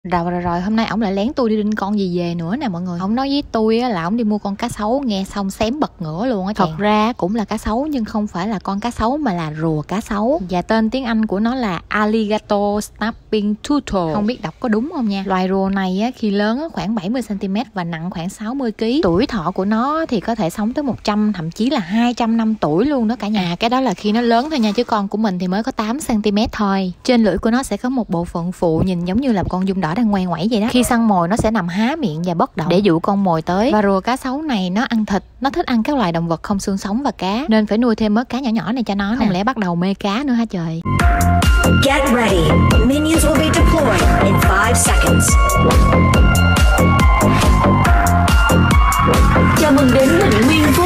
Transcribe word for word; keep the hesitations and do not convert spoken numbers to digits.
Rồi rồi rồi, hôm nay ổng lại lén tôi đi đinh con gì về nữa nè mọi người. Ổng nói với tôi á, là ổng đi mua con cá sấu, nghe xong xém bật ngửa luôn á. Thật ra cũng là cá sấu nhưng không phải là con cá sấu mà là rùa cá sấu. Và tên tiếng Anh của nó là Alligator Snapping Turtle. Không biết đọc có đúng không nha. Loài rùa này á, khi lớn á, khoảng bảy mươi xăng ti mét và nặng khoảng sáu mươi ki lô gam. Tuổi thọ của nó thì có thể sống tới một trăm thậm chí là hai trăm năm tuổi luôn đó cả nhà. À, cái đó là khi nó lớn thôi nha, chứ con của mình thì mới có tám xăng ti mét thôi. Trên lưỡi của nó sẽ có một bộ phận phụ nhìn giống như là con giun đỏ đang ngoe ngoẩy vậy đó. Khi săn mồi nó sẽ nằm há miệng và bất động để dụ con mồi tới. Và rùa cá sấu này nó ăn thịt, nó thích ăn các loài động vật không xương sống và cá, nên phải nuôi thêm mớ cá nhỏ nhỏ này cho nó. Không lẽ bắt đầu mê cá nữa hả trời. Get ready. Minions will be deployed in five seconds. Chào mừng đến Bình Nguyên